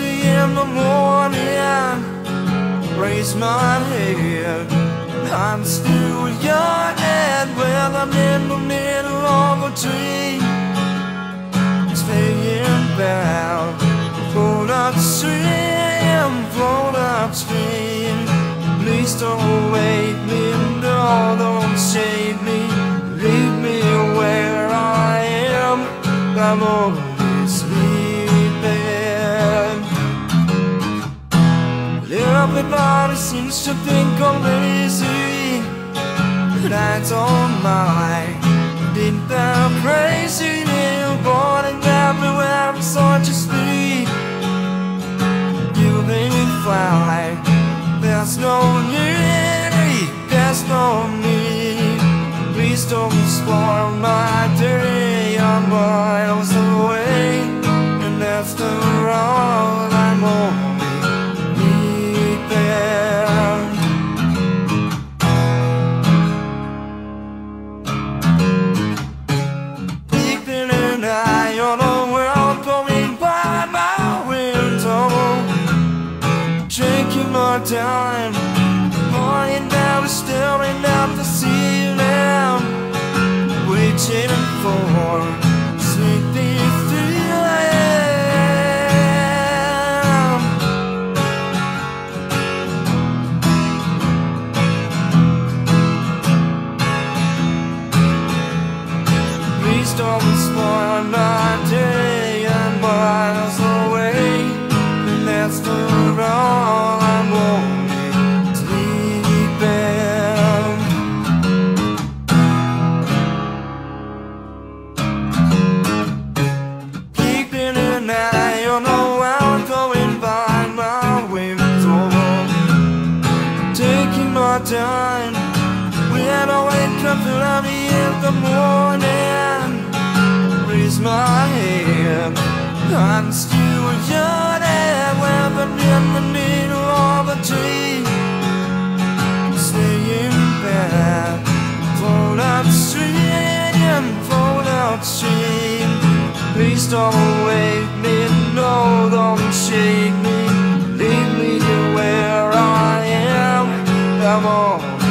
3 in the morning, raise my head. I'm still young and well, I'm in the middle of a dream, staying bound. Float upstream, float upstream. Please don't wake me, no, don't shake me. Leave me where I am, I'm only sleeping. Everybody seems to think I'm lazy, but I don't mind. Think that I'm crazy, born and everywhere I'm such a speed. You make me fly, there's no need, there's no need. Please don't spoil my day, I'm miles away, and that's the road I'm on. Taking my time, lying down, staring at the ceiling, waiting for sleepy 3 a.m. Please don't spoil my day, I'm miles away, and that's the road. Time when I wake up early in the morning, raise my hand. I'm still young and living in the middle of a dream, staying back. Float upstream, float upstream. Please don't wake me, no, don't shake me. Leave me where I am, come on.